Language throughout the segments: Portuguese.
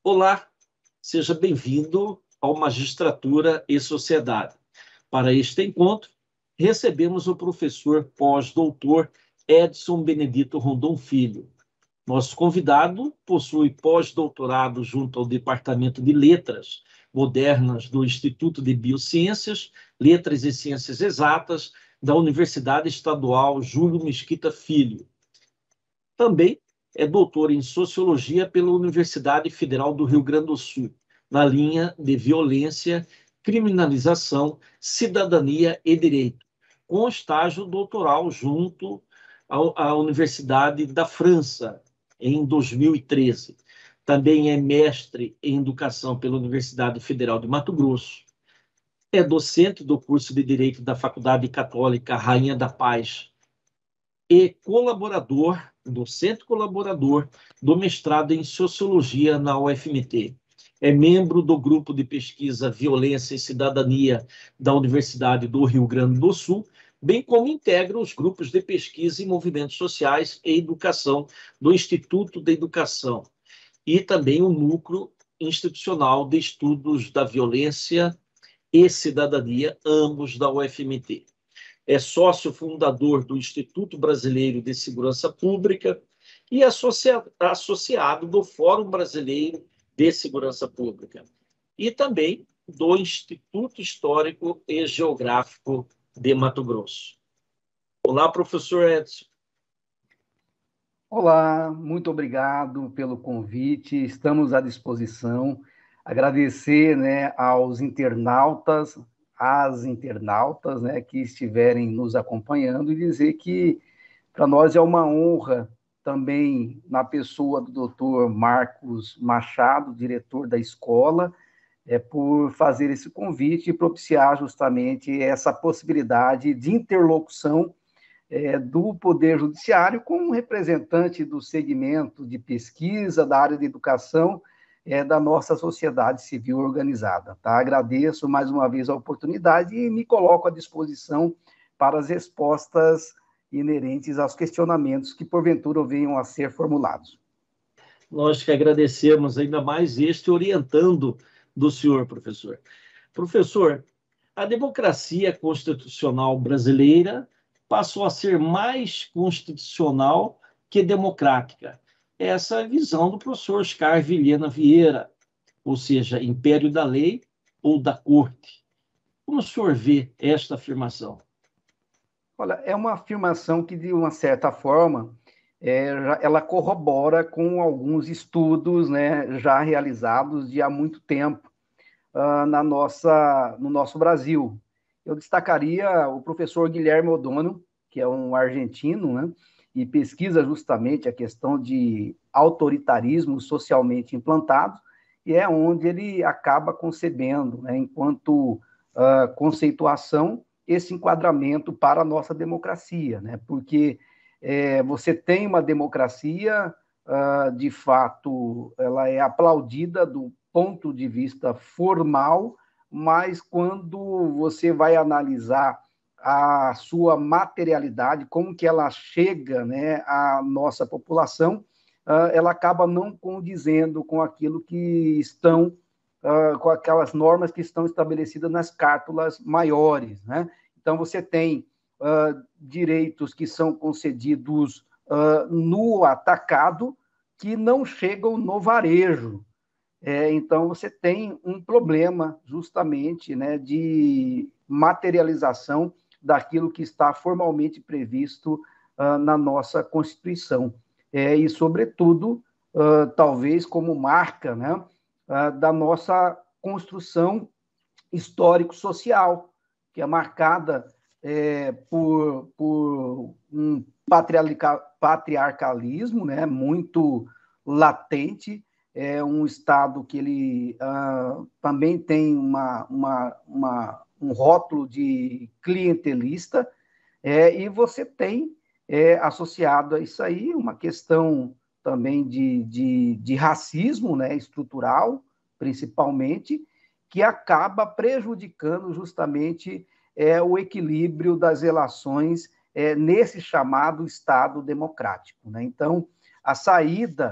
Olá, seja bem-vindo ao Magistratura e Sociedade. Para este encontro, recebemos o professor pós-doutor Edson Benedito Rondon Filho. Nosso convidado possui pós-doutorado junto ao Departamento de Letras Modernas do Instituto de Biociências, Letras e Ciências Exatas da Universidade Estadual Júlio Mesquita Filho. Também é doutor em Sociologia pela Universidade Federal do Rio Grande do Sul, na linha de Violência, Criminalização, Cidadania e Direito, com estágio doutoral junto à Universidade da França, em 2013. Também é mestre em Educação pela Universidade Federal de Mato Grosso. É docente do curso de Direito da Faculdade Católica Rainha da Paz e colaborador, docente colaborador do mestrado em Sociologia na UFMT. É membro do grupo de pesquisa Violência e Cidadania da Universidade do Rio Grande do Sul, bem como integra os grupos de pesquisa em movimentos sociais e educação do Instituto de Educação e também o Núcleo Institucional de Estudos da Violência e Cidadania, ambos da UFMT. É sócio fundador do Instituto Brasileiro de Segurança Pública e associado do Fórum Brasileiro de Segurança Pública e também do Instituto Histórico e Geográfico de Mato Grosso. Olá, professor Edson. Olá, muito obrigado pelo convite, estamos à disposição. Agradecer, aos internautas, às internautas, que estiverem nos acompanhando e dizer que para nós é uma honra também na pessoa do Dr. Marcos Machado, diretor da escola, por fazer esse convite e propiciar justamente essa possibilidade de interlocução do Poder Judiciário com um representante do segmento de pesquisa, da área de educação, da nossa sociedade civil organizada. Tá? Agradeço mais uma vez a oportunidade e me coloco à disposição para as respostas inerentes aos questionamentos que, porventura, venham a ser formulados. Nós que agradecemos ainda mais este orientando do senhor, professor. Professor, a democracia constitucional brasileira passou a ser mais constitucional que democrática. Essa é a visão do professor Oscar Vilhena Vieira, ou seja, império da lei ou da corte. Como o senhor vê esta afirmação? Olha, é uma afirmação que, de uma certa forma, ela corrobora com alguns estudos, já realizados de há muito tempo no nosso Brasil. Eu destacaria o professor Guilherme O'Donnell, que é um argentino, e pesquisa justamente a questão de autoritarismo socialmente implantado, e é onde ele acaba concebendo, enquanto conceituação, esse enquadramento para a nossa democracia, porque você tem uma democracia, de fato, ela é aplaudida do ponto de vista formal, mas quando você vai analisar a sua materialidade, como que ela chega à nossa população, ela acaba não condizendo com aquilo que estão, com aquelas normas que estão estabelecidas nas cártulas maiores. Então, você tem direitos que são concedidos no atacado, que não chegam no varejo. Então, você tem um problema, justamente, de materialização daquilo que está formalmente previsto na nossa Constituição. E, sobretudo, talvez como marca da nossa construção histórico-social, que é marcada por um patriarcalismo muito latente, é um Estado que ele também tem um rótulo de clientelista, e você tem associado a isso aí uma questão também de racismo estrutural, principalmente, que acaba prejudicando justamente o equilíbrio das relações nesse chamado Estado democrático. Então, a saída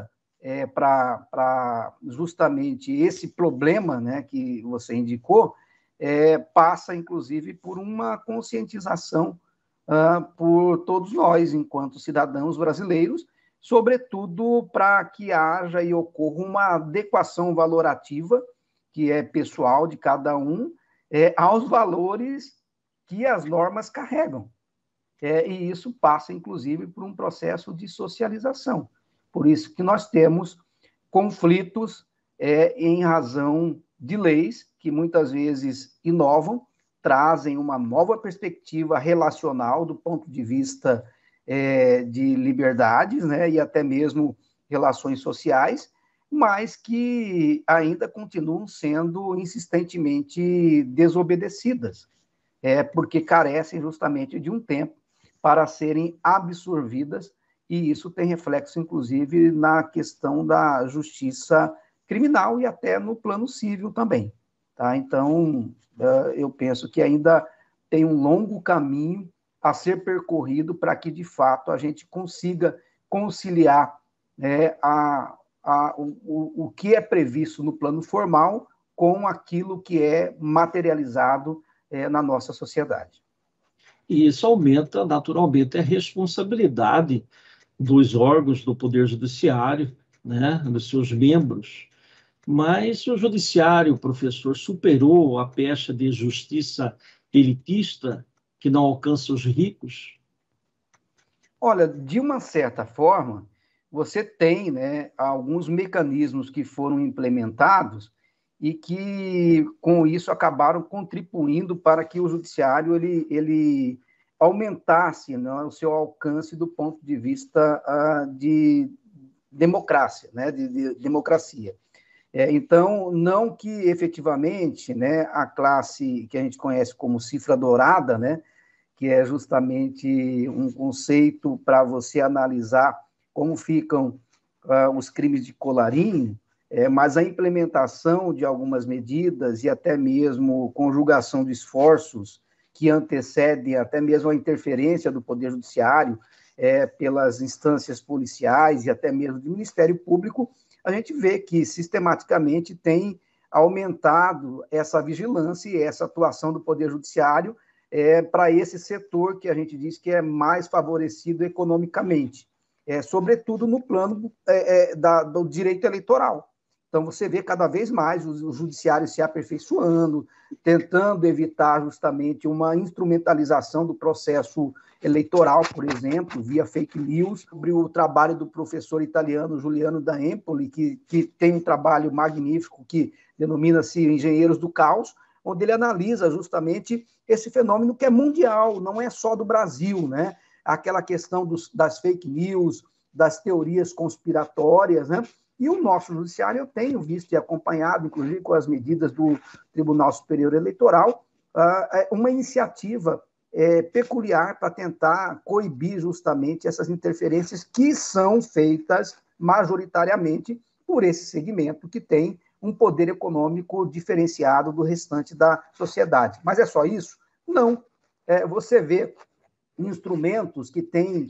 para justamente esse problema, né, que você indicou, passa, inclusive, por uma conscientização por todos nós, enquanto cidadãos brasileiros, sobretudo para que haja e ocorra uma adequação valorativa, que é pessoal de cada um, aos valores que as normas carregam. E isso passa, inclusive, por um processo de socialização. Por isso que nós temos conflitos em razão de leis que muitas vezes inovam, trazem uma nova perspectiva relacional do ponto de vista de liberdades, né, e até mesmo relações sociais, mas que ainda continuam sendo insistentemente desobedecidas, porque carecem justamente de um tempo para serem absorvidas, e isso tem reflexo, inclusive, na questão da justiça criminal e até no plano civil também. Tá? Então, eu penso que ainda tem um longo caminho a ser percorrido para que, de fato, a gente consiga conciliar o que é previsto no plano formal com aquilo que é materializado na nossa sociedade. E isso aumenta, naturalmente, a responsabilidade dos órgãos do Poder Judiciário, né, dos seus membros. Mas o Judiciário, professor, superou a pecha de justiça elitista que não alcança os ricos? Olha, de uma certa forma, você tem, né, alguns mecanismos que foram implementados e que, com isso, acabaram contribuindo para que o judiciário ele aumentasse, né, o seu alcance do ponto de vista de democracia, né, de democracia. Então, não que efetivamente, né, a classe que a gente conhece como cifra dourada, né, que é justamente um conceito para você analisar como ficam os crimes de colarinho, mas a implementação de algumas medidas e até mesmo conjugação de esforços que antecedem até mesmo a interferência do Poder Judiciário pelas instâncias policiais e até mesmo do Ministério Público, a gente vê que sistematicamente tem aumentado essa vigilância e essa atuação do Poder Judiciário para esse setor que a gente diz que é mais favorecido economicamente, sobretudo no plano do direito eleitoral. Então, você vê cada vez mais o judiciário se aperfeiçoando, tentando evitar justamente uma instrumentalização do processo eleitoral, por exemplo, via fake news, sobre o trabalho do professor italiano Giuliano da Empoli, que tem um trabalho magnífico que denomina-se Engenheiros do Caos, onde ele analisa justamente esse fenômeno que é mundial, não é só do Brasil, né? Aquela questão das fake news, das teorias conspiratórias, né? E o nosso judiciário, eu tenho visto e acompanhado, inclusive com as medidas do Tribunal Superior Eleitoral, uma iniciativa peculiar para tentar coibir justamente essas interferências que são feitas majoritariamente por esse segmento que tem um poder econômico diferenciado do restante da sociedade. Mas é só isso? Não. Você vê instrumentos que têm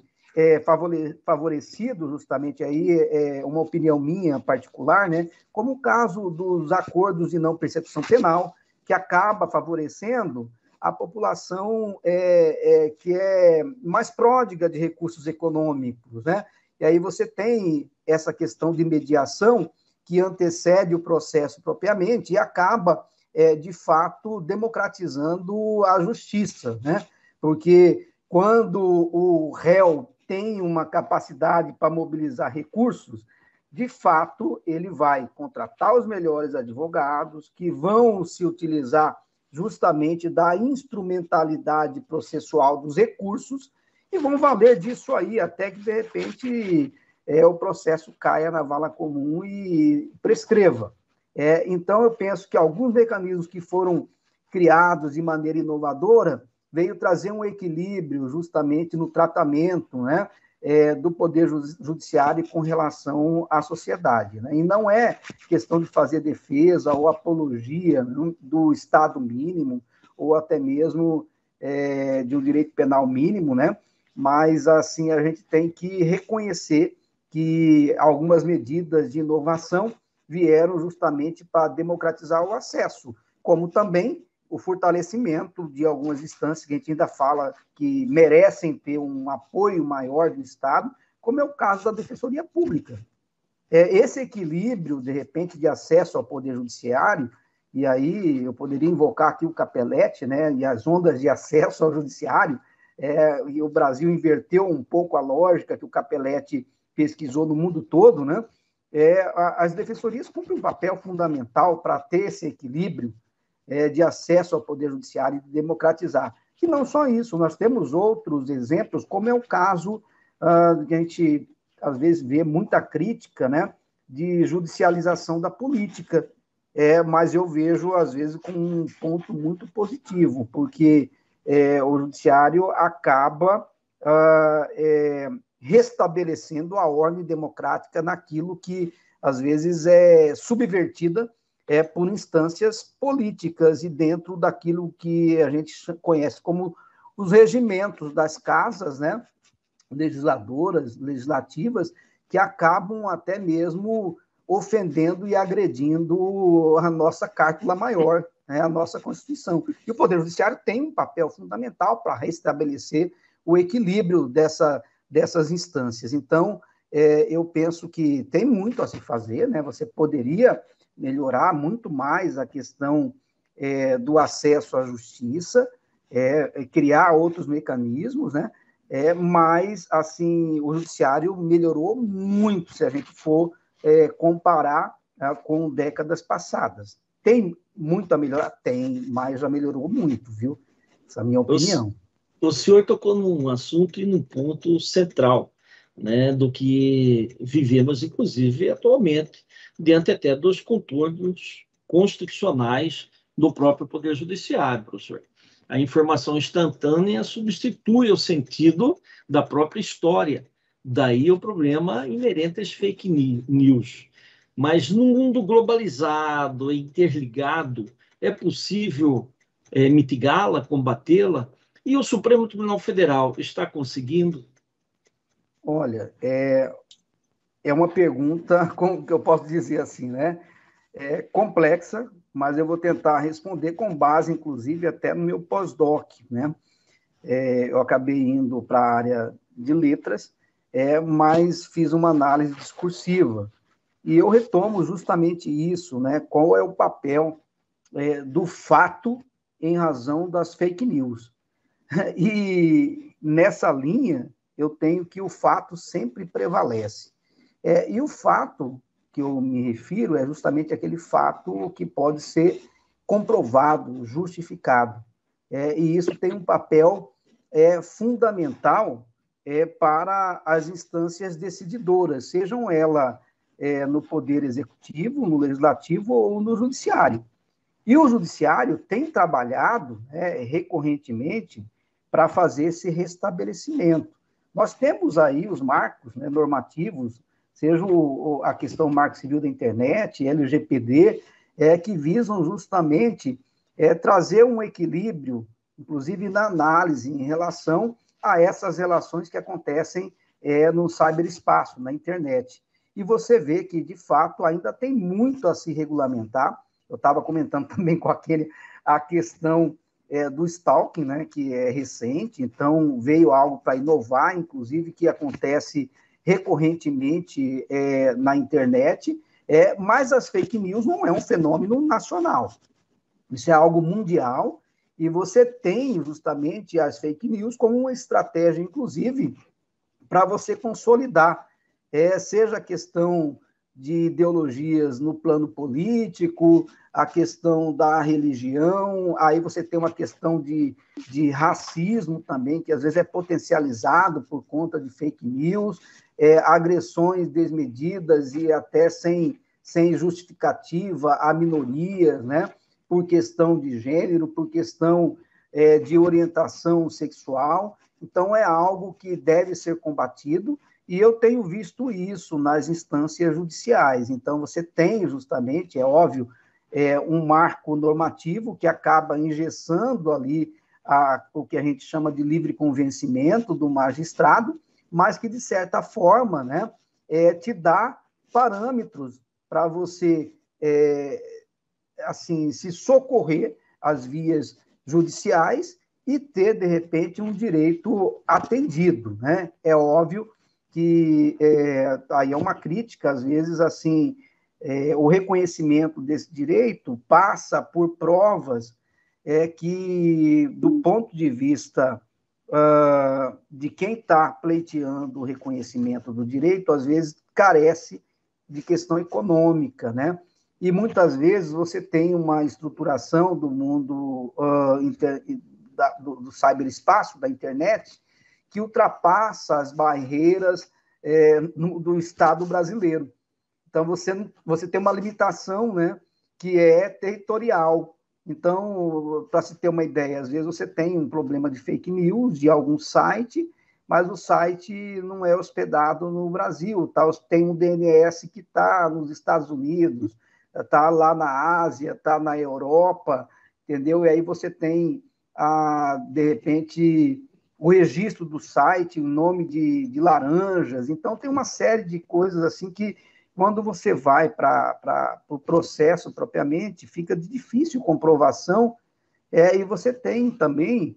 favorecido justamente aí uma opinião minha particular, né? Como o caso dos acordos de não persecução penal, que acaba favorecendo a população que é mais pródiga de recursos econômicos, né? E aí você tem essa questão de mediação que antecede o processo propriamente e acaba, de fato, democratizando a justiça, né? Porque quando o réu tem uma capacidade para mobilizar recursos, de fato, ele vai contratar os melhores advogados que vão se utilizar justamente da instrumentalidade processual dos recursos e vão valer disso aí até que, de repente, o processo caia na vala comum e prescreva. Então, eu penso que alguns mecanismos que foram criados de maneira inovadora veio trazer um equilíbrio justamente no tratamento, né, do Poder Judiciário com relação à sociedade. Né? E não é questão de fazer defesa ou apologia do Estado mínimo ou até mesmo de um direito penal mínimo, né? Mas, assim, a gente tem que reconhecer que algumas medidas de inovação vieram justamente para democratizar o acesso, como também o fortalecimento de algumas instâncias que a gente ainda fala que merecem ter um apoio maior do Estado, como é o caso da Defensoria Pública. Esse equilíbrio, de repente, de acesso ao Poder Judiciário, e aí eu poderia invocar aqui o Capelletti, né, e as ondas de acesso ao Judiciário, e o Brasil inverteu um pouco a lógica que o Capelletti pesquisou no mundo todo, né? As defensorias cumprem um papel fundamental para ter esse equilíbrio de acesso ao Poder Judiciário e de democratizar. E não só isso, nós temos outros exemplos, como é o caso que a gente, às vezes, vê muita crítica, né, de judicialização da política, mas eu vejo, às vezes, com um ponto muito positivo, porque o judiciário acaba restabelecendo a ordem democrática naquilo que, às vezes, é subvertida por instâncias políticas e dentro daquilo que a gente conhece como os regimentos das casas, né, legisladoras, legislativas, que acabam até mesmo ofendendo e agredindo a nossa cártula maior, né, a nossa Constituição. E o Poder Judiciário tem um papel fundamental para restabelecer o equilíbrio dessas instâncias. Então, eu penso que tem muito a se fazer, né? Você poderia melhorar muito mais a questão do acesso à justiça, criar outros mecanismos, né? Mas, assim, o judiciário melhorou muito se a gente for comparar com décadas passadas. Tem muito a melhorar? Tem, mas já melhorou muito, viu? Essa é a minha opinião. O senhor tocou num assunto e num ponto central, né, do que vivemos, inclusive, atualmente, diante até dos contornos constitucionais do próprio Poder Judiciário, professor. A informação instantânea substitui o sentido da própria história. Daí o problema inerente às fake news. Mas num mundo globalizado e interligado, é possível mitigá-la, combatê-la? E o Supremo Tribunal Federal está conseguindo? Olha, é uma pergunta, como que eu posso dizer assim, né? Complexa, mas eu vou tentar responder com base, inclusive, até no meu pós-doc, né? Eu acabei indo para a área de letras, mas fiz uma análise discursiva. E eu retomo justamente isso, né? Qual é o papel do fato em razão das fake news? E nessa linha, eu tenho que o fato sempre prevalece. E o fato que eu me refiro é justamente aquele fato que pode ser comprovado, justificado. E isso tem um papel fundamental para as instâncias decididoras, sejam elas no Poder Executivo, no Legislativo ou no Judiciário. E o Judiciário tem trabalhado recorrentemente para fazer esse restabelecimento. Nós temos aí os marcos, né, normativos, seja a questão Marco Civil da Internet, LGPD, que visam justamente trazer um equilíbrio, inclusive na análise, em relação a essas relações que acontecem no cyberespaço, na internet. E você vê que, de fato, ainda tem muito a se regulamentar. Eu estava comentando também com a questão do stalking, né, que é recente, então veio algo para inovar, inclusive, que acontece recorrentemente na internet, mas as fake news não é um fenômeno nacional, isso é algo mundial, e você tem justamente as fake news como uma estratégia, inclusive, para você consolidar, seja a questão de ideologias no plano político, a questão da religião, aí você tem uma questão de racismo também, que às vezes é potencializado por conta de fake news, agressões desmedidas e até sem justificativa a minorias, né? Por questão de gênero, por questão de orientação sexual. Então, é algo que deve ser combatido, e eu tenho visto isso nas instâncias judiciais. Então, você tem justamente, é óbvio, um marco normativo que acaba engessando ali o que a gente chama de livre convencimento do magistrado, mas que, de certa forma, né, te dá parâmetros para você assim, se socorrer às vias judiciais e ter, de repente, um direito atendido, né? É óbvio que aí é uma crítica, às vezes, assim, o reconhecimento desse direito passa por provas que, do ponto de vista de quem está pleiteando o reconhecimento do direito, às vezes carece de questão econômica, né? E muitas vezes você tem uma estruturação do mundo do ciberespaço, da internet, que ultrapassa as barreiras do Estado brasileiro. Então, você tem uma limitação, né, que é territorial. Então, para se ter uma ideia, às vezes você tem um problema de fake news de algum site, mas o site não é hospedado no Brasil, tá? Tem um DNS que está nos Estados Unidos, está lá na Ásia, está na Europa, entendeu? E aí você tem, de repente, o registro do site, o nome de laranjas. Então, tem uma série de coisas assim que, quando você vai para o processo propriamente, fica de difícil comprovação, e você tem também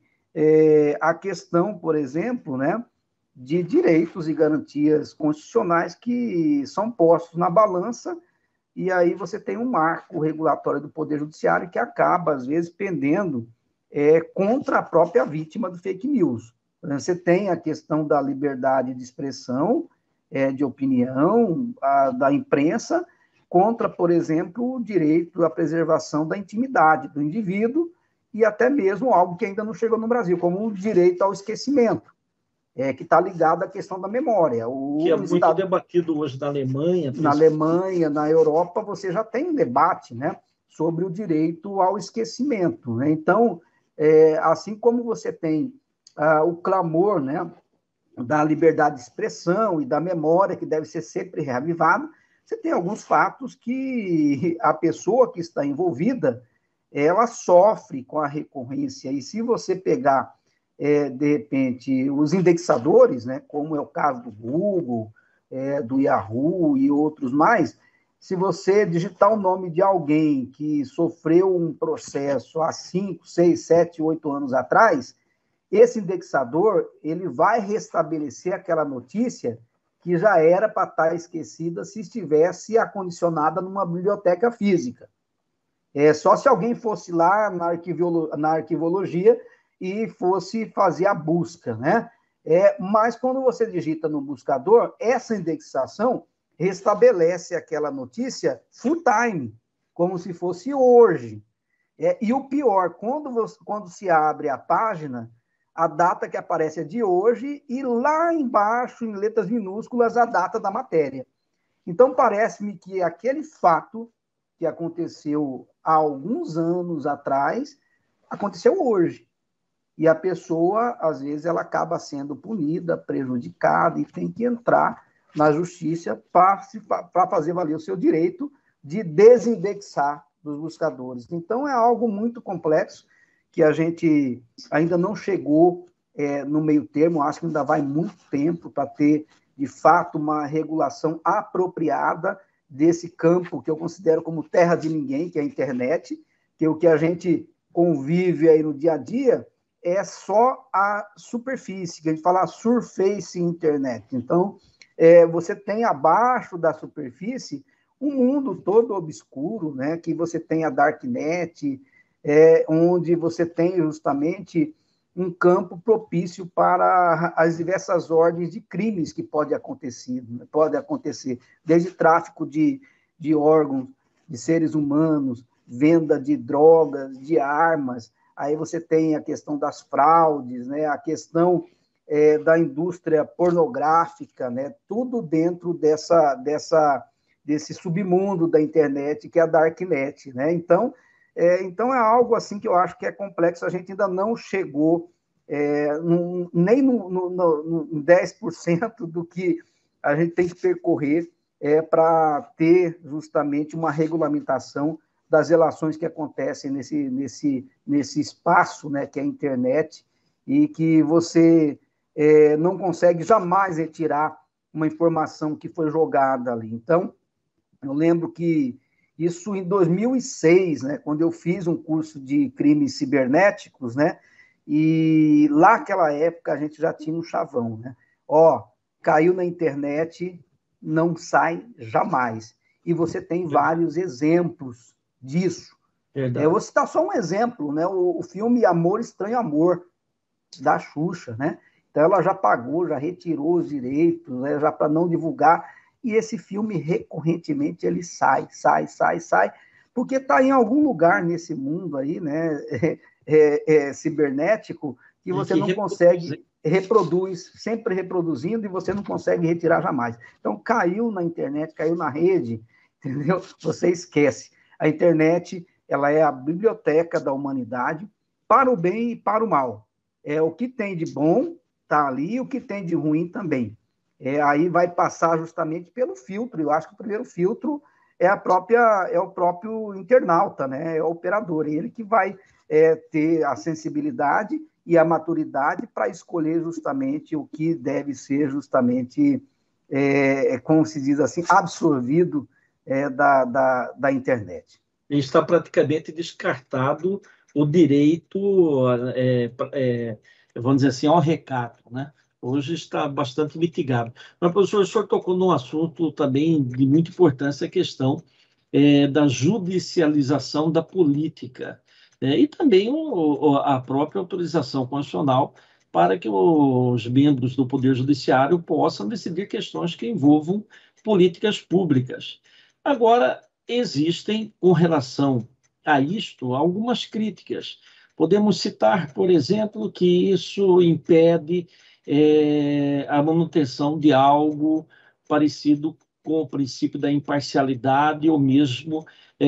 a questão, por exemplo, né, de direitos e garantias constitucionais que são postos na balança, e aí você tem um marco regulatório do Poder Judiciário que acaba, às vezes, pendendo contra a própria vítima do fake news. Você tem a questão da liberdade de expressão, de opinião, da imprensa, contra, por exemplo, o direito à preservação da intimidade do indivíduo e até mesmo algo que ainda não chegou no Brasil, como o direito ao esquecimento, que está ligado à questão da memória. Que é muito debatido hoje na Alemanha. Na Alemanha, na Europa, você já tem um debate, né, sobre o direito ao esquecimento, né? Então, assim como você tem o clamor, né, da liberdade de expressão e da memória, que deve ser sempre reavivada, você tem alguns fatos que a pessoa que está envolvida, ela sofre com a recorrência. E se você pegar, de repente, os indexadores, né, como é o caso do Google, do Yahoo e outros mais, se você digitar o nome de alguém que sofreu um processo há 5, 6, 7, 8 anos atrás, esse indexador ele vai restabelecer aquela notícia que já era para estar esquecida se estivesse acondicionada numa biblioteca física. Só se alguém fosse lá na arquivologia e fosse fazer a busca, né? Mas quando você digita no buscador, essa indexação restabelece aquela notícia full time, como se fosse hoje. E o pior, quando se abre a página, a data que aparece é de hoje e lá embaixo, em letras minúsculas, a data da matéria. Então, parece-me que aquele fato que aconteceu há alguns anos atrás, aconteceu hoje. E a pessoa, às vezes, ela acaba sendo punida, prejudicada e tem que entrar na justiça para fazer valer o seu direito de desindexar dos buscadores. Então, é algo muito complexo que a gente ainda não chegou no meio termo, acho que ainda vai muito tempo para ter, de fato, uma regulação apropriada desse campo que eu considero como terra de ninguém, que é a internet, que o que a gente convive aí no dia a dia é só a superfície, que a gente fala surface internet. Então, você tem abaixo da superfície um mundo todo obscuro, né, que você tem a darknet, onde você tem justamente um campo propício para as diversas ordens de crimes que pode acontecer, desde tráfico de órgãos, de seres humanos, venda de drogas, de armas. Aí você tem a questão das fraudes, né, a questão da indústria pornográfica, né, tudo dentro desse submundo da internet, que é a darknet, né? Então é algo assim que eu acho que é complexo, a gente ainda não chegou nem no 10% do que a gente tem que percorrer para ter justamente uma regulamentação das relações que acontecem nesse espaço, né, que é a internet, e que você não consegue jamais retirar uma informação que foi jogada ali. Então, eu lembro que isso em 2006, né, quando eu fiz um curso de crimes cibernéticos, né, e lá naquela época a gente já tinha um chavão, né? Ó, caiu na internet, não sai jamais. E você tem vários exemplos disso. Eu vou citar só um exemplo, né? O filme Amor, Estranho Amor, da Xuxa, né? Então ela já pagou, já retirou os direitos, né, já para não divulgar, e esse filme recorrentemente ele sai, porque está em algum lugar nesse mundo aí, né, cibernético, que você não consegue, reproduz, sempre reproduzindo, e você não consegue retirar jamais. Então caiu na internet, caiu na rede, entendeu? Você esquece. A internet, ela é a biblioteca da humanidade, para o bem e para o mal. O que tem de bom está ali, e o que tem de ruim também. Aí vai passar justamente pelo filtro. Eu acho que o primeiro filtro é o próprio internauta, né? É o operador, ele que vai ter a sensibilidade e a maturidade para escolher justamente o que deve ser justamente, como se diz assim, absorvido da internet. Está praticamente descartado o direito, vamos dizer assim, ao recato, né? Hoje está bastante mitigado. Mas, professor, o senhor tocou num assunto também de muita importância, a questão da judicialização da política, né? E também a própria autorização constitucional para que os membros do Poder Judiciário possam decidir questões que envolvam políticas públicas. Agora, existem, com relação a isto, algumas críticas. Podemos citar, por exemplo, que isso impede a manutenção de algo parecido com o princípio da imparcialidade ou mesmo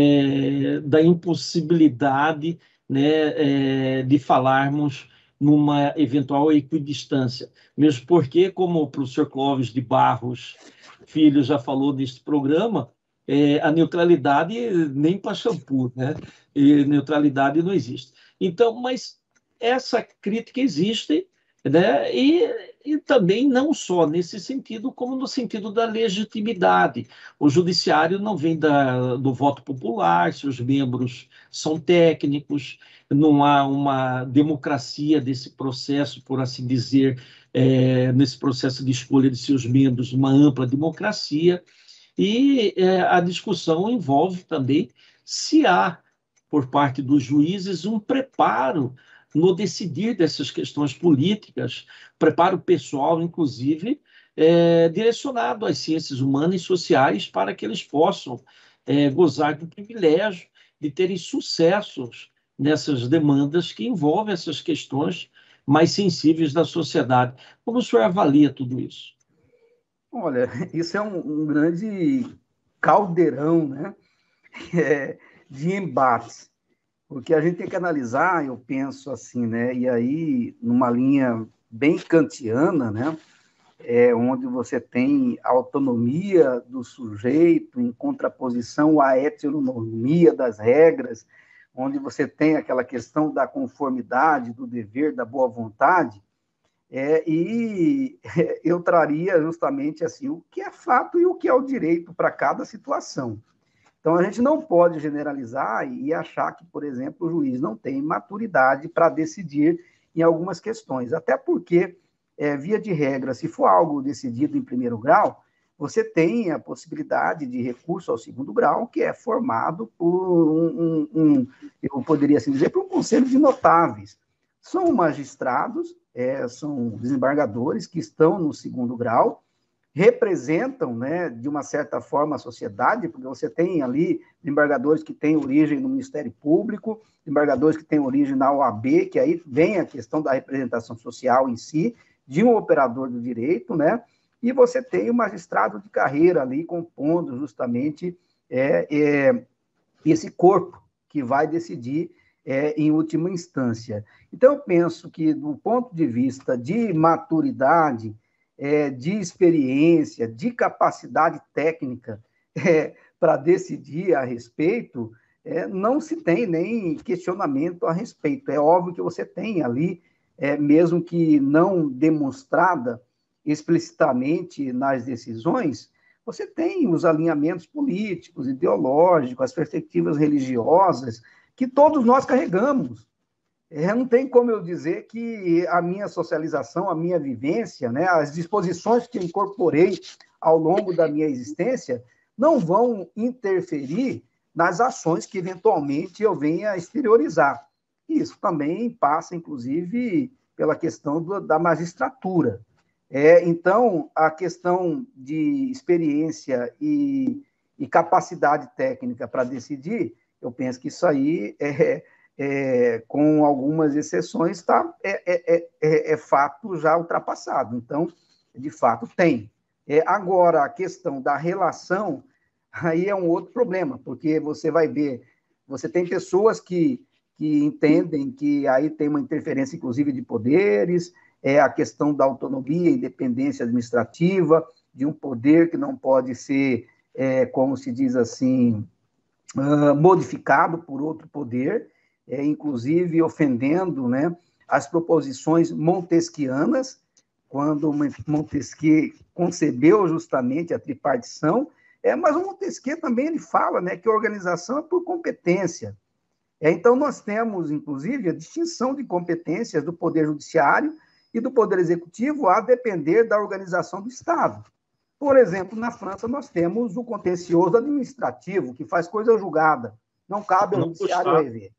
da impossibilidade, né, de falarmos numa eventual equidistância. Mesmo porque, como o professor Clóvis de Barros Filho já falou neste programa, a neutralidade nem para shampoo, né? E neutralidade não existe. Então, mas essa crítica existe, né? E também não só nesse sentido, como no sentido da legitimidade. O judiciário não vem do voto popular, seus membros são técnicos, não há uma democracia desse processo, por assim dizer, nesse processo de escolha de seus membros, uma ampla democracia. E a discussão envolve também se há, por parte dos juízes, um preparo no decidir dessas questões políticas, preparo pessoal, inclusive, direcionado às ciências humanas e sociais, para que eles possam gozar do privilégio de terem sucessos nessas demandas que envolvem essas questões mais sensíveis da sociedade. Como o senhor avalia tudo isso? Olha, isso é um grande caldeirão, né? De embates, porque a gente tem que analisar, eu penso assim, né? E aí, numa linha bem kantiana, né? Onde você tem a autonomia do sujeito em contraposição à heteronomia das regras, onde você tem aquela questão da conformidade, do dever, da boa vontade, e eu traria justamente assim o que é fato e o que é o direito para cada situação. Então, a gente não pode generalizar e achar que, por exemplo, o juiz não tem maturidade para decidir em algumas questões, até porque, via de regra, se for algo decidido em primeiro grau, você tem a possibilidade de recurso ao segundo grau, que é formado por eu poderia assim dizer, por um conselho de notáveis. São magistrados, são desembargadores que estão no segundo grau, representam, né, de uma certa forma, a sociedade, porque você tem ali desembargadores que têm origem no Ministério Público, desembargadores que têm origem na OAB, que aí vem a questão da representação social em si, de um operador do direito, né, e você tem o magistrado de carreira ali compondo justamente esse corpo que vai decidir em última instância. Então, eu penso que, do ponto de vista de maturidade, de experiência, de capacidade técnica para decidir a respeito, não se tem nem questionamento a respeito. É óbvio que você tem ali, mesmo que não demonstrada, explicitamente nas decisões, você tem os alinhamentos políticos, ideológicos, as perspectivas religiosas, que todos nós carregamos. Não tem como eu dizer que a minha socialização, a minha vivência, né, as disposições que eu incorporei ao longo da minha existência não vão interferir nas ações que eventualmente eu venha a exteriorizar. Isso também passa, inclusive, pela questão da magistratura. Então, a questão de experiência e capacidade técnica para decidir, eu penso que isso aí com algumas exceções, é fato já ultrapassado. Então, de fato, tem. Agora, a questão da relação, aí é um outro problema, porque você vai ver, você tem pessoas que entendem que aí tem uma interferência, inclusive, de poderes, a questão da autonomia e independência administrativa, de um poder que não pode ser, como se diz assim, modificado por outro poder, inclusive ofendendo, né, as proposições montesquianas, quando Montesquieu concebeu justamente a tripartição, mas o Montesquieu também ele fala, né, que a organização é por competência. Então, nós temos, inclusive, a distinção de competências do Poder Judiciário e do Poder Executivo a depender da organização do Estado. Por exemplo, na França, nós temos o contencioso administrativo, que faz coisa julgada. Não cabe ao Judiciário rever.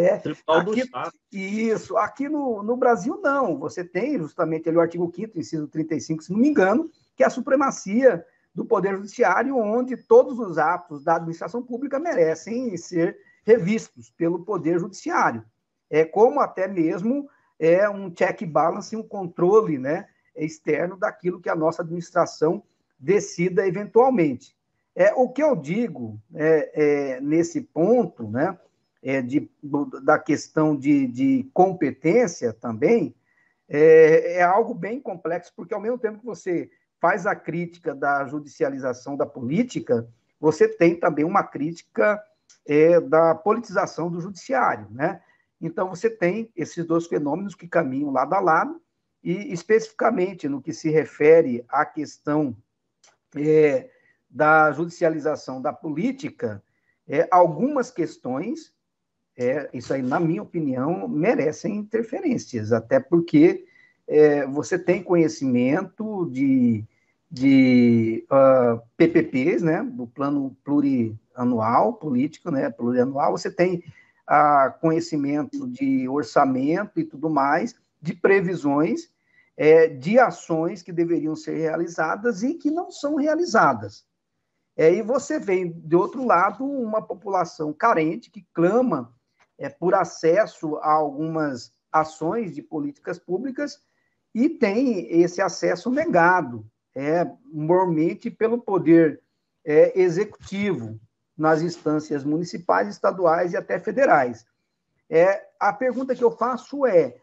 Isso. Aqui no Brasil, não. Você tem justamente ali o artigo 5º, inciso 35, se não me engano, que é a supremacia do Poder Judiciário, onde todos os atos da administração pública merecem ser revistos pelo Poder Judiciário. Como até mesmo um check balance, um controle, né, externo daquilo que a nossa administração decida eventualmente. O que eu digo nesse ponto, né, da questão de competência também, é algo bem complexo, porque ao mesmo tempo que você faz a crítica da judicialização da política, você tem também uma crítica da politização do judiciário, né? Então, você tem esses dois fenômenos que caminham lado a lado, e especificamente no que se refere à questão da judicialização da política, algumas questões, isso aí, na minha opinião, merecem interferências, até porque você tem conhecimento de PPPs, né, do plano plurianual, político, né, plurianual, você tem conhecimento de orçamento e tudo mais, de previsões, de ações que deveriam ser realizadas e que não são realizadas. E você vê, de outro lado, uma população carente que clama por acesso a algumas ações de políticas públicas e tem esse acesso negado, normalmente pelo poder executivo, nas instâncias municipais, estaduais e até federais. A pergunta que eu faço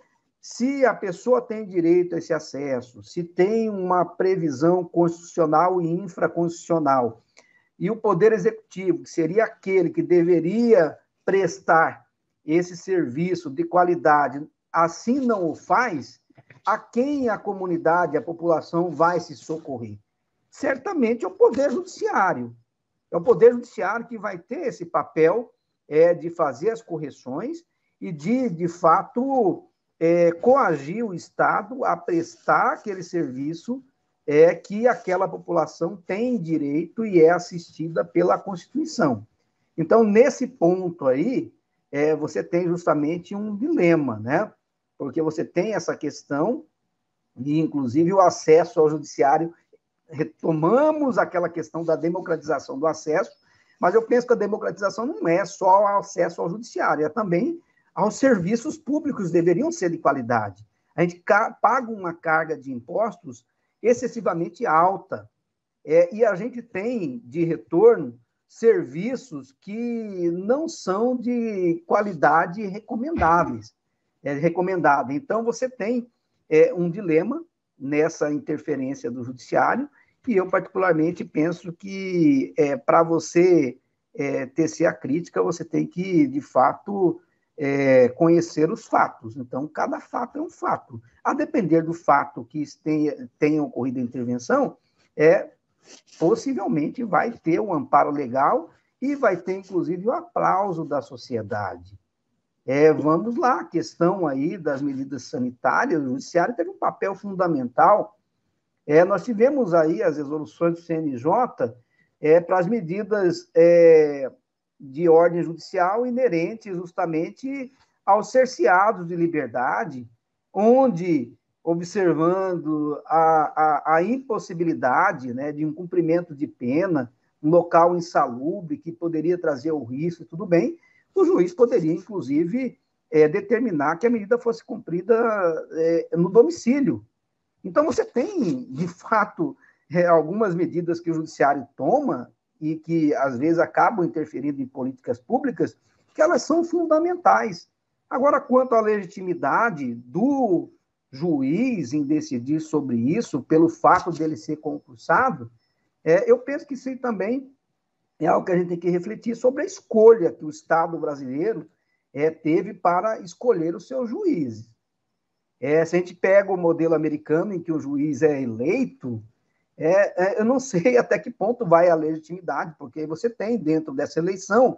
se a pessoa tem direito a esse acesso, se tem uma previsão constitucional e infraconstitucional, e o Poder Executivo, que seria aquele que deveria prestar esse serviço de qualidade, assim não o faz, a quem a comunidade, a população vai se socorrer? Certamente é o Poder Judiciário. É o Poder Judiciário que vai ter esse papel de fazer as correções e de fato, coagir o Estado a prestar aquele serviço que aquela população tem direito e é assistida pela Constituição. Então, nesse ponto aí, você tem justamente um dilema, né? Porque você tem essa questão e, inclusive, o acesso ao judiciário, retomamos aquela questão da democratização do acesso, mas eu penso que a democratização não é só o acesso ao judiciário, é também aos serviços públicos, deveriam ser de qualidade. A gente paga uma carga de impostos excessivamente alta, e a gente tem de retorno serviços que não são de qualidade recomendáveis. Então, você tem um dilema nessa interferência do judiciário, e eu particularmente penso que para você tecer a crítica, você tem que, de fato, conhecer os fatos. Então, cada fato é um fato. A depender do fato que tenha ocorrido a intervenção, possivelmente vai ter um amparo legal e vai ter, inclusive, o aplauso da sociedade. Vamos lá, a questão aí das medidas sanitárias, o judiciário teve um papel fundamental. Nós tivemos aí as resoluções do CNJ para as medidas de ordem judicial inerentes justamente aos cerceados de liberdade, onde, observando a impossibilidade, né, de um cumprimento de pena, um local insalubre que poderia trazer o risco, tudo bem, o juiz poderia, inclusive, determinar que a medida fosse cumprida no domicílio. Então, você tem, de fato, algumas medidas que o judiciário toma e que, às vezes, acabam interferindo em políticas públicas, que elas são fundamentais. Agora, quanto à legitimidade do juiz em decidir sobre isso, pelo fato dele ser concursado, eu penso que isso também é algo que a gente tem que refletir sobre a escolha que o Estado brasileiro teve para escolher os seus juízes. Se a gente pega o modelo americano, em que o juiz é eleito, eu não sei até que ponto vai a legitimidade, porque você tem dentro dessa eleição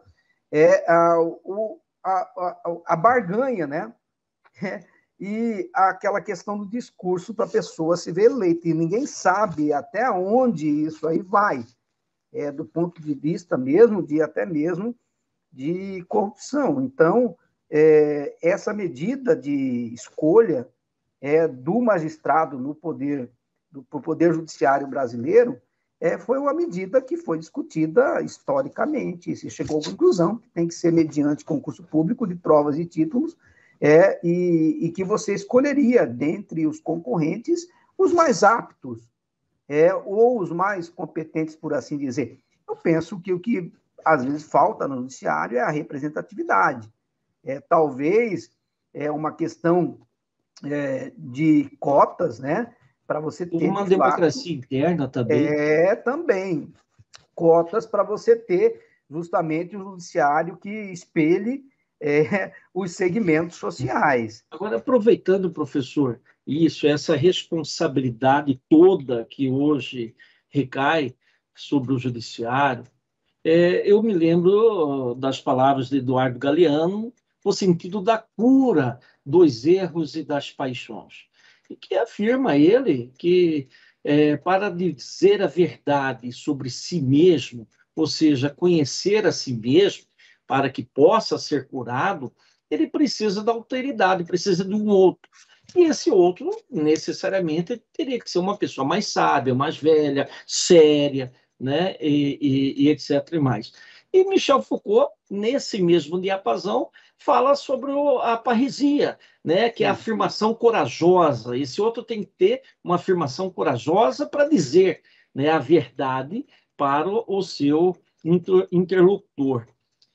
a barganha, né? E aquela questão do discurso para a pessoa se ver eleita, e ninguém sabe até onde isso aí vai, do ponto de vista mesmo, até mesmo de corrupção. Então, essa medida de escolha do magistrado no poder judiciário brasileiro foi uma medida que foi discutida historicamente, e se chegou à conclusão que tem que ser mediante concurso público de provas e títulos, e que você escolheria, dentre os concorrentes, os mais aptos, ou os mais competentes, por assim dizer. Eu penso que o que, às vezes, falta no judiciário é a representatividade. Talvez uma questão de cotas, né, para você ter, uma democracia interna também. Também. Cotas para você ter justamente um judiciário que espelhe os segmentos sociais. Agora, aproveitando, professor, essa responsabilidade toda que hoje recai sobre o judiciário, eu me lembro das palavras de Eduardo Galeano, no sentido da cura dos erros e das paixões, e que afirma ele que, para dizer a verdade sobre si mesmo, ou seja, conhecer a si mesmo, para que possa ser curado, ele precisa da alteridade, precisa de um outro. E esse outro, necessariamente, teria que ser uma pessoa mais sábia, mais velha, séria, né? e etc. E mais. E Michel Foucault, nesse mesmo diapasão, fala sobre a parresia, né? Que é a afirmação corajosa. Esse outro tem que ter uma afirmação corajosa para dizer, né, a verdade para o seu interlocutor.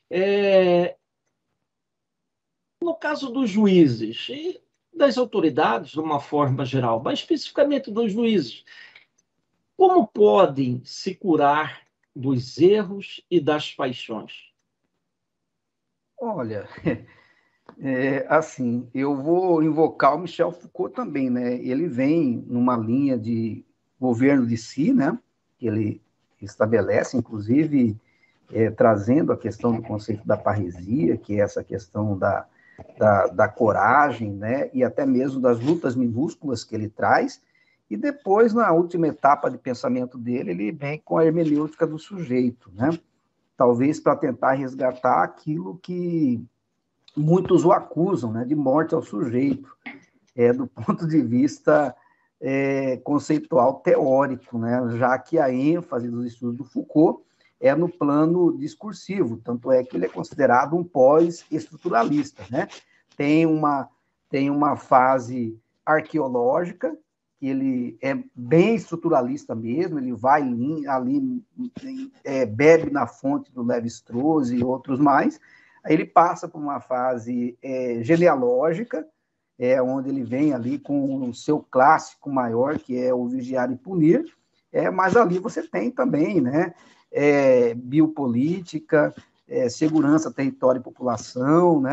No caso dos juízes e das autoridades, de uma forma geral, mas especificamente dos juízes, como podem se curar dos erros e das paixões? Olha, assim, eu vou invocar o Michel Foucault também, né? Ele vem numa linha de governo de si, né? Que ele estabelece, inclusive, trazendo a questão do conceito da parresia, que é essa questão da coragem, né? E até mesmo das lutas minúsculas que ele traz. E depois, na última etapa de pensamento dele, ele vem com a hermenêutica do sujeito, né? Talvez para tentar resgatar aquilo que muitos o acusam, né, de morte ao sujeito, do ponto de vista conceitual teórico, né, já que a ênfase dos estudos do Foucault é no plano discursivo, tanto é que ele é considerado um pós-estruturalista, né? Tem uma fase arqueológica, que ele é bem estruturalista mesmo, ele vai ali, bebe na fonte do Lévi-Strauss e outros mais. Aí ele passa por uma fase genealógica, onde ele vem ali com o seu clássico maior, que é o Vigiar e Punir, mas ali você tem também, né, biopolítica, segurança, território e população, né,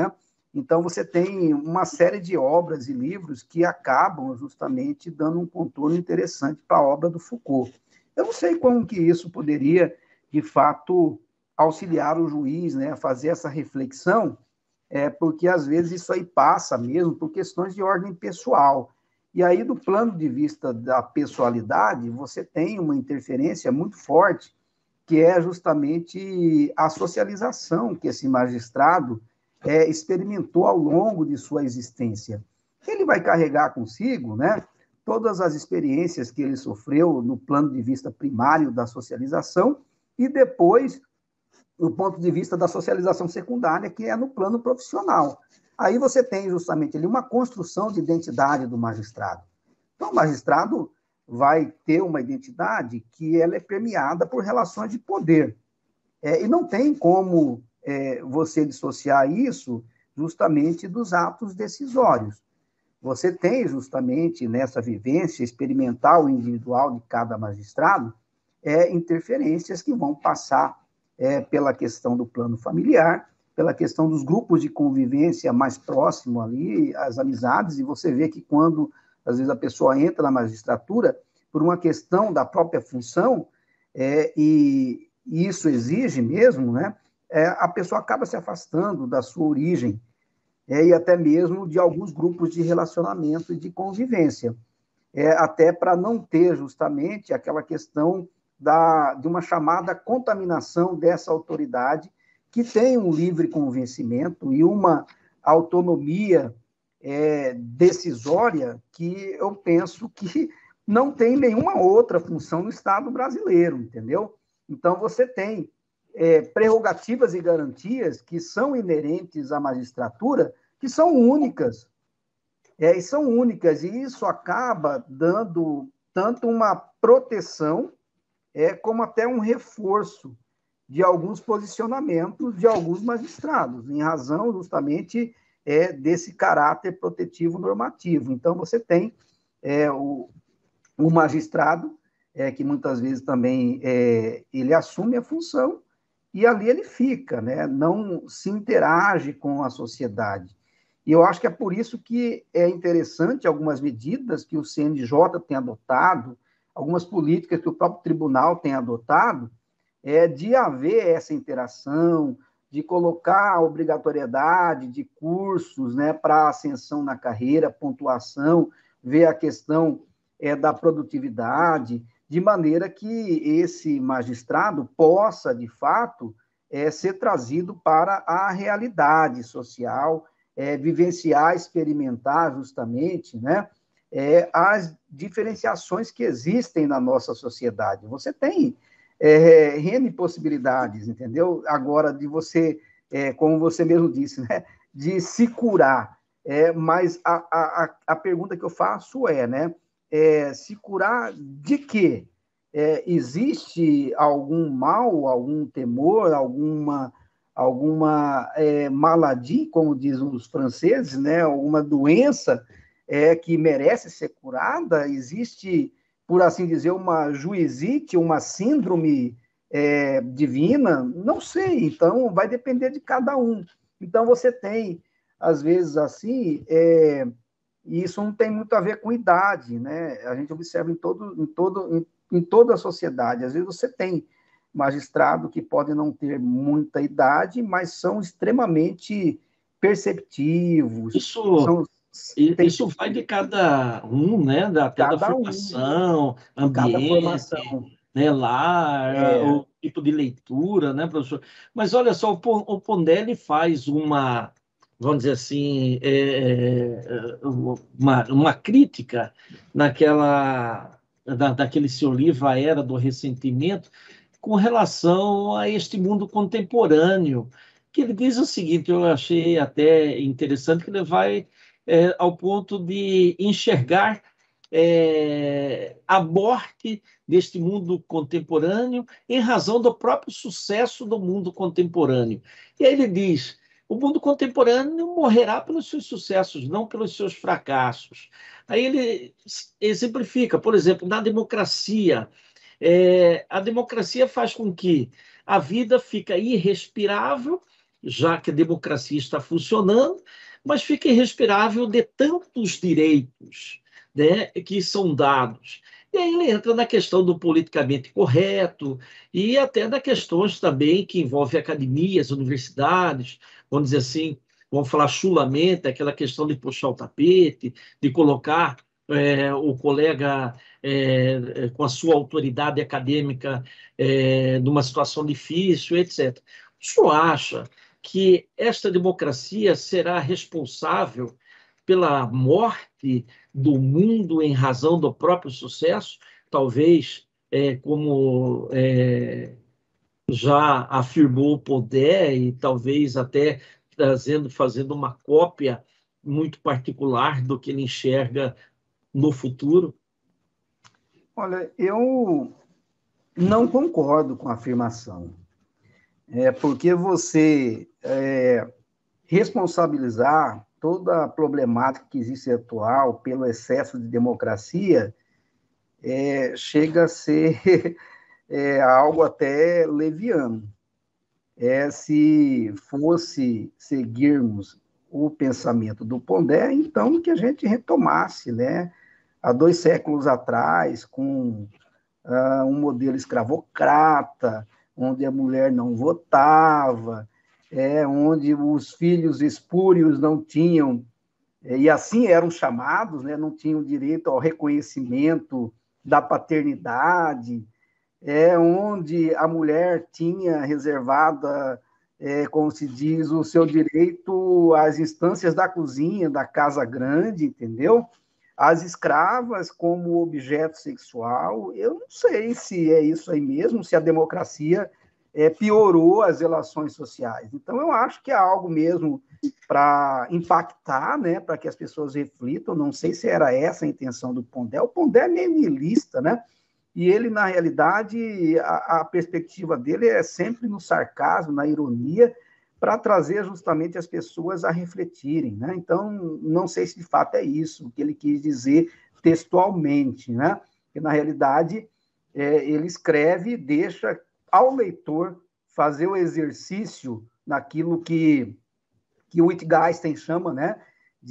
Então, você tem uma série de obras e livros que acabam justamente dando um contorno interessante para a obra do Foucault. Eu não sei como que isso poderia, de fato, auxiliar o juiz, né, a fazer essa reflexão, porque às vezes isso aí passa mesmo por questões de ordem pessoal. E aí, do plano de vista da pessoalidade, você tem uma interferência muito forte, que é justamente a socialização que esse magistrado experimentou ao longo de sua existência. Ele vai carregar consigo, né, todas as experiências que ele sofreu no plano de vista primário da socialização e depois no ponto de vista da socialização secundária, que é no plano profissional. Aí você tem justamente ali uma construção de identidade do magistrado. Então, o magistrado vai ter uma identidade que ela é permeada por relações de poder. E não tem como você dissociar isso justamente dos atos decisórios. Você tem justamente nessa vivência experimental e individual de cada magistrado interferências que vão passar pela questão do plano familiar, pela questão dos grupos de convivência mais próximo ali, as amizades, e você vê que quando, às vezes, a pessoa entra na magistratura, por uma questão da própria função, e isso exige mesmo, né, a pessoa acaba se afastando da sua origem, e até mesmo de alguns grupos de relacionamento e de convivência, até para não ter justamente aquela questão de uma chamada contaminação dessa autoridade, que tem um livre convencimento e uma autonomia decisória que eu penso que não tem nenhuma outra função no Estado brasileiro, entendeu? Então, você tem prerrogativas e garantias que são inerentes à magistratura, que são únicas, e são únicas, e isso acaba dando tanto uma proteção como até um reforço de alguns posicionamentos de alguns magistrados, em razão justamente desse caráter protetivo normativo. Então, você tem o magistrado, que muitas vezes também ele assume a função e ali ele fica, né? Não se interage com a sociedade. E eu acho que é por isso que é interessante algumas medidas que o CNJ tem adotado, algumas políticas que o próprio tribunal tem adotado, de haver essa interação, de colocar a obrigatoriedade de cursos, né, para ascensão na carreira, pontuação, ver a questão da produtividade, de maneira que esse magistrado possa, de fato, ser trazido para a realidade social, vivenciar, experimentar justamente, né, as diferenciações que existem na nossa sociedade. Você tem N possibilidades, entendeu? Agora, de você, como você mesmo disse, né, de se curar. Mas a pergunta que eu faço né, se curar de quê? Existe algum mal, algum temor, alguma maladie, como dizem os franceses, né, alguma doença que merece ser curada? Existe, por assim dizer, uma juizite, uma síndrome divina? Não sei, então vai depender de cada um. Então você tem, às vezes, assim, e isso não tem muito a ver com idade, né? A gente observa em toda a sociedade. Às vezes você tem magistrado que podem não ter muita idade, mas são extremamente perceptivos. Isso, Tem isso vai de cada um, né? Até da cada um, formação, cada ambiente, formação. né? Lar, o tipo de leitura, né, professor? Mas olha só, o Pondelli faz vamos dizer assim, uma crítica daquele seu livro, A Era do Ressentimento, com relação a este mundo contemporâneo, que ele diz o seguinte, eu achei até interessante, que ele vai ao ponto de enxergar a morte deste mundo contemporâneo em razão do próprio sucesso do mundo contemporâneo. E aí ele diz, o mundo contemporâneo morrerá pelos seus sucessos, não pelos seus fracassos. Aí ele exemplifica, por exemplo, na democracia, a democracia faz com que a vida fica irrespirável já que a democracia está funcionando, mas fica irrespirável de tantos direitos, né, que são dados. E aí ele entra na questão do politicamente correto e até na questões também que envolvem academias, universidades, vamos dizer assim, vamos falar chulamente, aquela questão de puxar o tapete, de colocar o colega com a sua autoridade acadêmica numa situação difícil, etc. O senhor acha que esta democracia será responsável pela morte do mundo em razão do próprio sucesso? Talvez, como já afirmou o Pondé, e talvez até fazendo uma cópia muito particular do que ele enxerga no futuro? Olha, eu não concordo com a afirmação. Porque você responsabilizar toda a problemática que existe atual pelo excesso de democracia chega a ser algo até leviano. Se fosse seguirmos o pensamento do Pondé, então que a gente retomasse, né, há 2 séculos atrás, com um modelo escravocrata, onde a mulher não votava, onde os filhos espúrios não tinham, e assim eram chamados, né, não tinham direito ao reconhecimento da paternidade, onde a mulher tinha reservada, como se diz, o seu direito às instâncias da cozinha, da casa grande, entendeu? As escravas como objeto sexual, eu não sei se é isso aí mesmo, se a democracia piorou as relações sociais. Então, eu acho que é algo mesmo para impactar, né, para que as pessoas reflitam. Não sei se era essa a intenção do Pondé. O Pondé é meio niilista, né? E ele, na realidade, a perspectiva dele é sempre no sarcasmo, na ironia, para trazer justamente as pessoas a refletirem, né? Então, não sei se de fato é isso que ele quis dizer textualmente, né? Que, na realidade, ele escreve e deixa ao leitor fazer o exercício naquilo que o Wittgenstein chama, né,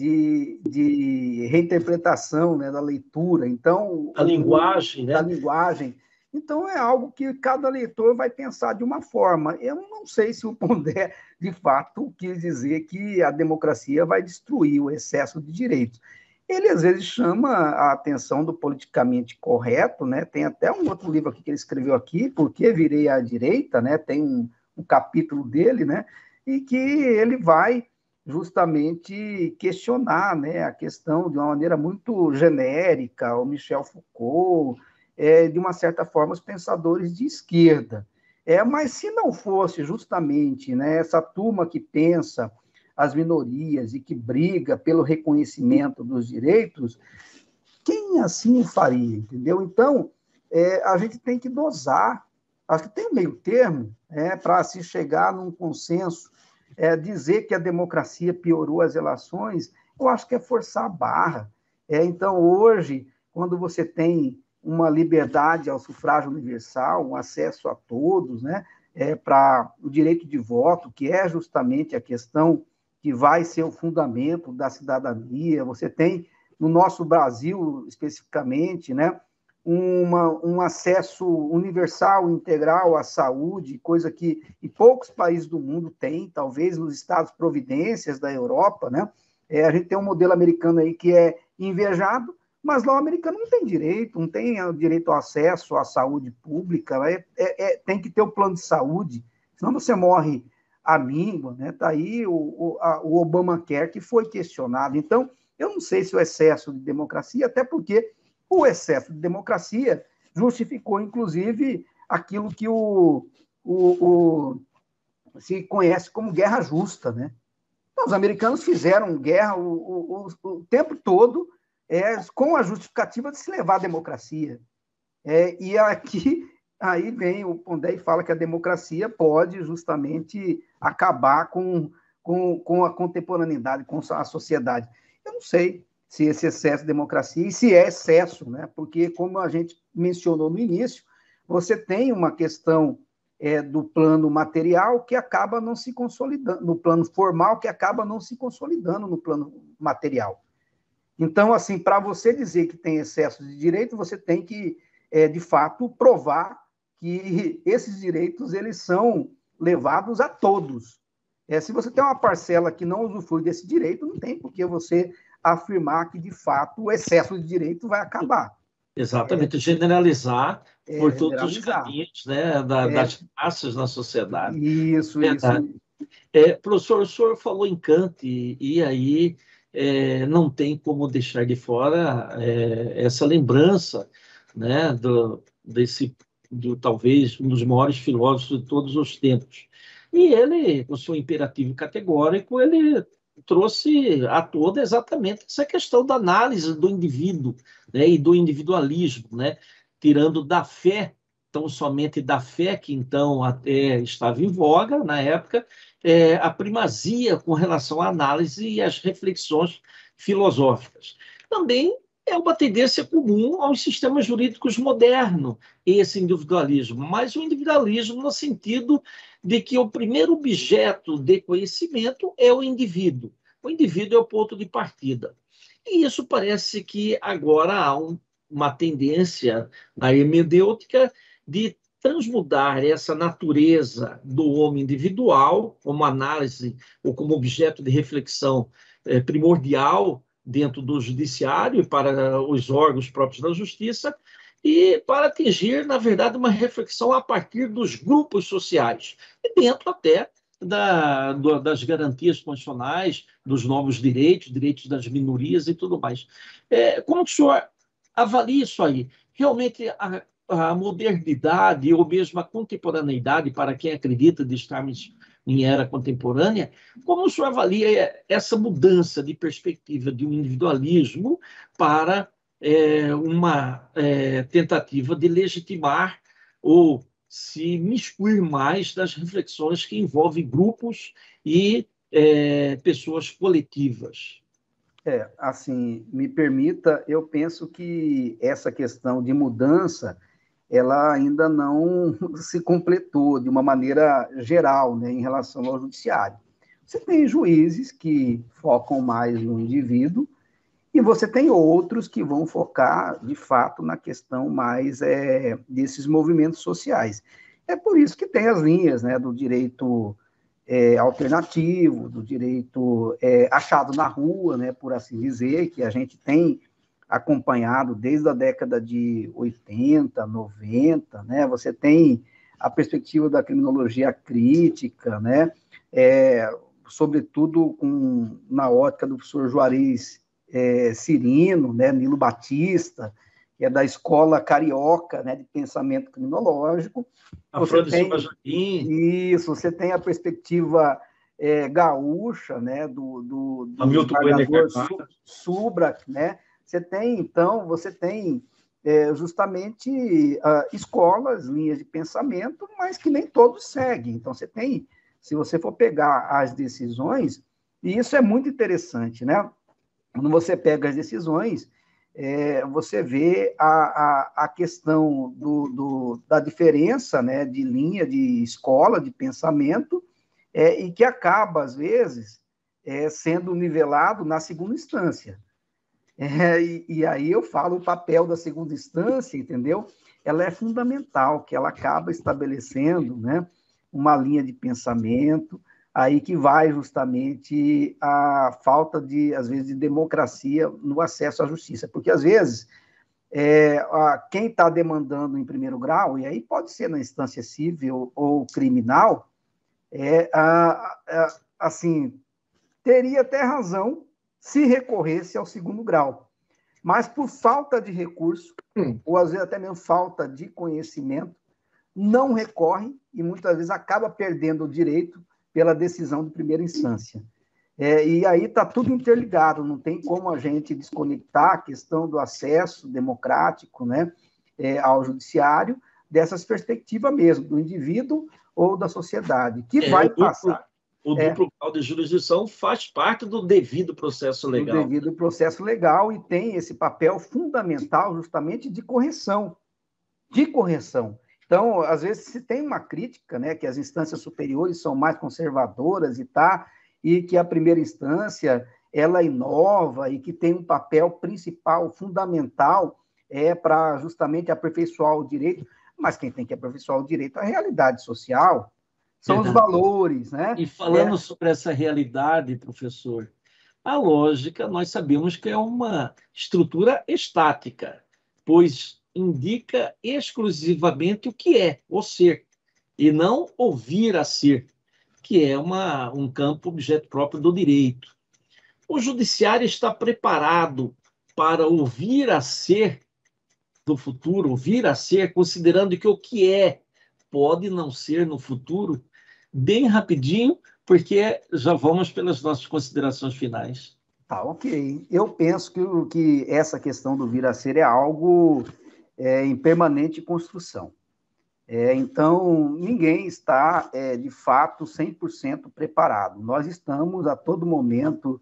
de reinterpretação, né, da leitura. Então, A linguagem, da né? linguagem. Então, é algo que cada leitor vai pensar de uma forma. Eu não sei se o Pondé, de fato, quis dizer que a democracia vai destruir o excesso de direitos. Ele, às vezes, chama a atenção do politicamente correto, né? Tem até um outro livro aqui que ele escreveu aqui, Por que Virei à Direita, né? Tem um capítulo dele, né? E que ele vai justamente questionar, né, a questão de uma maneira muito genérica, o Michel Foucault, de uma certa forma, os pensadores de esquerda. Mas se não fosse justamente, né, essa turma que pensa as minorias e que briga pelo reconhecimento dos direitos, quem assim o faria, entendeu? Então, a gente tem que dosar, acho que tem um meio termo para se chegar num consenso. Dizer que a democracia piorou as relações, eu acho que é forçar a barra. Então, hoje, quando você tem uma liberdade ao sufrágio universal, um acesso a todos, né, para o direito de voto, que é justamente a questão que vai ser o fundamento da cidadania, você tem, no nosso Brasil especificamente, né, um acesso universal, integral à saúde, coisa que em poucos países do mundo tem, talvez nos Estados Providências da Europa, né? A gente tem um modelo americano aí que é invejado, mas lá o americano não tem direito, não tem direito ao acesso à saúde pública, tem que ter o plano de saúde, senão você morre à míngua, né? Está aí o Obamacare que foi questionado. Então, eu não sei se o excesso de democracia, até porque o excesso de democracia justificou, inclusive, aquilo que se conhece como guerra justa, né? Então, os americanos fizeram guerra o tempo todo com a justificativa de se levar à democracia. E aqui, aí vem o Pondé e fala que a democracia pode justamente acabar com a contemporaneidade, com a sociedade. Eu não sei se esse excesso de democracia, e se é excesso, né? Porque, como a gente mencionou no início, você tem uma questão do plano material que acaba não se consolidando, no plano formal que acaba não se consolidando no plano material. Então, assim, para você dizer que tem excesso de direito, você tem que, de fato, provar que esses direitos eles são levados a todos. Se você tem uma parcela que não usufrui desse direito, não tem por que você afirmar que, de fato, o excesso de direito vai acabar. Exatamente, generalizar por todos os Generalizar. caminhos, né, das classes na sociedade. Isso, Verdade. isso. Professor, o senhor falou em Kant, e aí não tem como deixar de fora essa lembrança, né, talvez um dos maiores filósofos de todos os tempos. E ele, com o seu imperativo categórico, ele trouxe à tona exatamente essa questão da análise do indivíduo, né, e do individualismo, né, tirando da fé, tão somente da fé, que então até estava em voga na época, a primazia com relação à análise e às reflexões filosóficas. Também é uma tendência comum aos sistemas jurídicos modernos, esse individualismo, mas o individualismo no sentido de que o primeiro objeto de conhecimento é o indivíduo. O indivíduo é o ponto de partida. E isso parece que agora há uma tendência na hermenêutica de transmudar essa natureza do homem individual como análise ou como objeto de reflexão primordial dentro do judiciário e para os órgãos próprios da justiça, e para atingir, na verdade, uma reflexão a partir dos grupos sociais, e dentro até das garantias constitucionais, dos novos direitos das minorias e tudo mais. Como o senhor avalia isso aí? Realmente a modernidade ou mesmo a contemporaneidade, para quem acredita de estarmos em era contemporânea, como o senhor avalia essa mudança de perspectiva de um individualismo para uma tentativa de legitimar ou se miscuir mais das reflexões que envolvem grupos e pessoas coletivas? Assim, me permita, eu penso que essa questão de mudança, ela ainda não se completou de uma maneira geral, né, em relação ao judiciário. Você tem juízes que focam mais no indivíduo e você tem outros que vão focar, de fato, na questão mais desses movimentos sociais. É por isso que tem as linhas, né, do direito alternativo, do direito achado na rua, né, por assim dizer, que a gente tem acompanhado desde a década de 80, 90, né? Você tem a perspectiva da criminologia crítica, né? Sobretudo na ótica do professor Juarez Cirino, né? Nilo Batista, que é da escola carioca, né? De pensamento criminológico. Afrânio Silva Jardim. Isso, você tem a perspectiva gaúcha, né? Do desembargador Subrak, né? Você tem justamente escolas, linhas de pensamento, mas que nem todos seguem. Então, se você for pegar as decisões, e isso é muito interessante, né? Quando você pega as decisões, você vê a questão da diferença, né, de linha, de escola, de pensamento, e que acaba, às vezes, sendo nivelado na segunda instância. E aí eu falo o papel da segunda instância, entendeu? Ela é fundamental, que ela acaba estabelecendo, né, uma linha de pensamento, aí que vai justamente a falta às vezes, de democracia no acesso à justiça, porque às vezes quem está demandando em primeiro grau, e aí pode ser na instância civil ou criminal, assim, teria até razão se recorresse ao segundo grau. Mas por falta de recurso, ou às vezes até mesmo falta de conhecimento, não recorre e muitas vezes acaba perdendo o direito pela decisão de primeira instância. E aí está tudo interligado, não tem como a gente desconectar a questão do acesso democrático, né, ao judiciário dessas perspectivas mesmo, do indivíduo ou da sociedade, que vai passar. O duplo grau de jurisdição faz parte do devido processo legal. Do devido processo legal e tem esse papel fundamental justamente de correção. Então, às vezes, se tem uma crítica, né, que as instâncias superiores são mais conservadoras e que a primeira instância ela inova e que tem um papel principal, fundamental, para justamente aperfeiçoar o direito, mas quem tem que aperfeiçoar o direito é a realidade social, são os Verdade. valores, né? E falando sobre essa realidade, professor, a lógica, nós sabemos que é uma estrutura estática, pois indica exclusivamente o que é, o ser, e não ouvir a ser, que é um campo objeto próprio do direito. O judiciário está preparado para ouvir a ser do futuro, ouvir a ser, considerando que o que é pode não ser no futuro, bem rapidinho, porque já vamos pelas nossas considerações finais. Tá, ok. Eu penso que essa questão do vir a ser é algo em permanente construção. Então, ninguém está, de fato, 100% preparado. Nós estamos, a todo momento,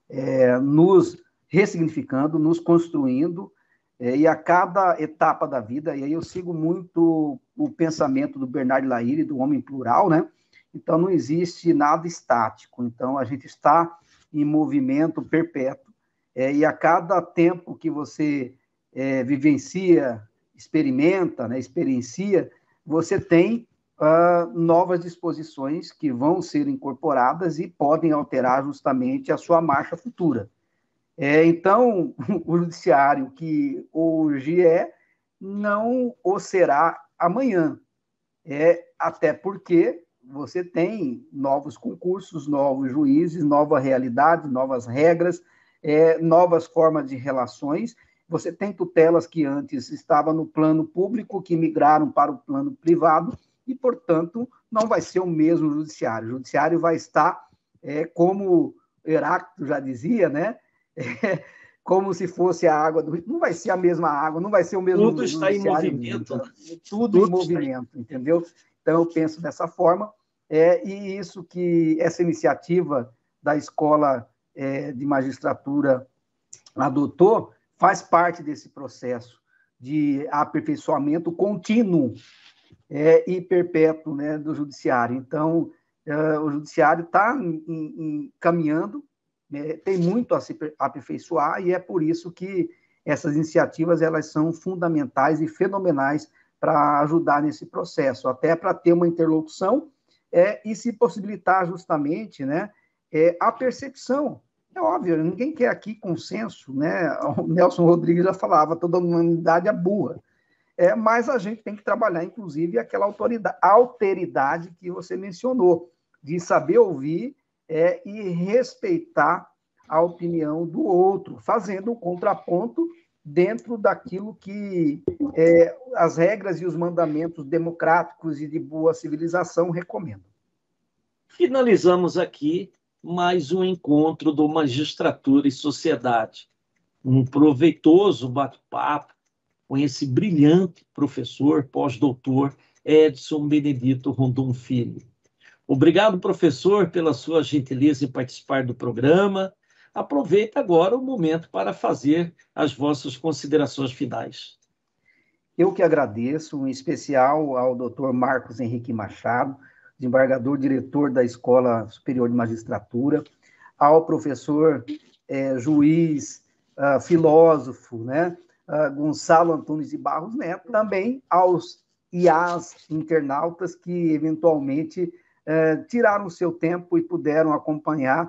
nos ressignificando, nos construindo, e a cada etapa da vida, e aí eu sigo muito o pensamento do Bernard Lahire, do homem plural, né? Então, não existe nada estático. Então, a gente está em movimento perpétuo, e a cada tempo que você vivencia, experimenta, né, experiencia, você tem novas disposições que vão ser incorporadas e podem alterar justamente a sua marcha futura. Então, o judiciário que hoje não o será amanhã. Até porque você tem novos concursos, novos juízes, nova realidade, novas regras, novas formas de relações. Você tem tutelas que antes estavam no plano público, que migraram para o plano privado, e, portanto, não vai ser o mesmo judiciário. O judiciário vai estar, como Heráclito já dizia, né? Como se fosse a água do rio. Não vai ser a mesma água, não vai ser o mesmo Tudo está em judiciário. movimento. Tudo em movimento, entendeu? Então, eu penso dessa forma, e isso que essa iniciativa da Escola de Magistratura adotou faz parte desse processo de aperfeiçoamento contínuo e perpétuo, né, do judiciário. Então, o judiciário está caminhando, né, tem muito a se aperfeiçoar, e é por isso que essas iniciativas elas são fundamentais e fenomenais para ajudar nesse processo, até para ter uma interlocução e se possibilitar justamente, né, a percepção. É óbvio, ninguém quer aqui consenso, né? O Nelson Rodrigues já falava, toda humanidade é burra. Mas a gente tem que trabalhar, inclusive, aquela alteridade que você mencionou, de saber ouvir e respeitar a opinião do outro, fazendo um contraponto dentro daquilo que as regras e os mandamentos democráticos e de boa civilização recomendam. Finalizamos aqui mais um encontro do Magistratura e Sociedade. Um proveitoso bate-papo com esse brilhante professor, pós-doutor, Edson Benedito Rondon Filho. Obrigado, professor, pela sua gentileza em participar do programa. Aproveita agora o momento para fazer as vossas considerações finais. Eu que agradeço, em especial ao doutor Marcos Henrique Machado, desembargador diretor da Escola Superior de Magistratura, ao professor juiz, filósofo, né, Gonçalo Antunes de Barros Neto, também aos IAs internautas que eventualmente tiraram o seu tempo e puderam acompanhar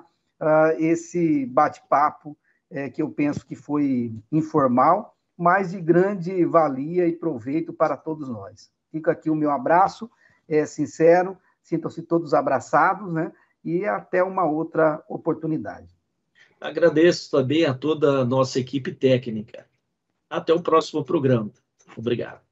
esse bate-papo que eu penso que foi informal, mas de grande valia e proveito para todos nós. Fica aqui o meu abraço, sincero, sintam-se todos abraçados, né? E até uma outra oportunidade. Agradeço também a toda a nossa equipe técnica. Até o próximo programa. Obrigado.